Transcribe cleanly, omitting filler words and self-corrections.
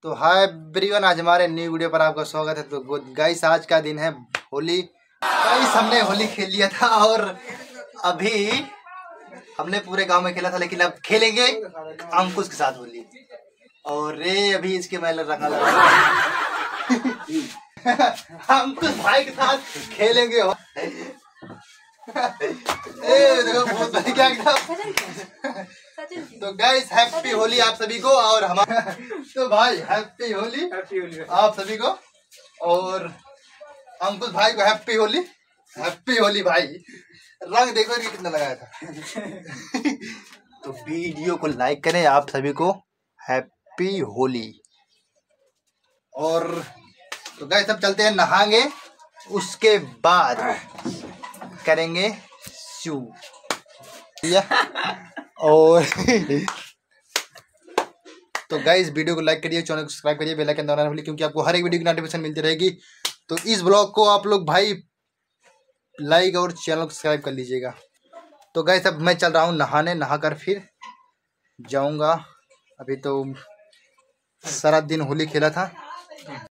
तो hi everyone, आज हमारे न्यू वीडियो पर आपका स्वागत है। तो गाइस आज का दिन है होली। गाइस हमने होली खेल लिया था और अभी हमने पूरे गांव में खेला था, लेकिन अब खेलेंगे अंकुश के साथ होली। और रे अभी इसके मैल रखा लगा अंकुश भाई के साथ खेलेंगे देखो बहुत बढ़िया एकदम। तो गाइस हैप्पी होली आप सभी को। और हमारा तो भाई हैप्पी होली आप सभी को, और अंकुश भाई को हैप्पी होली भाई। रंग देखो कि कितना लगाया था। तो वीडियो को लाइक करें आप सभी को हैप्पी होली। और तो गाइस अब चलते हैं नहाएंगे, उसके बाद करेंगे शू और तो गाइस वीडियो को लाइक करिए, चैनल को सब्सक्राइब करिए, बेल आइकन दबाना ना भूलिए, क्योंकि आपको हर एक वीडियो की नोटिफिकेशन मिलती रहेगी। तो इस ब्लॉग को आप लोग भाई लाइक और चैनल को सब्सक्राइब कर लीजिएगा। तो गाइस अब मैं चल रहा हूँ नहाने, नहाकर फिर जाऊँगा। अभी तो सारा दिन होली खेला था।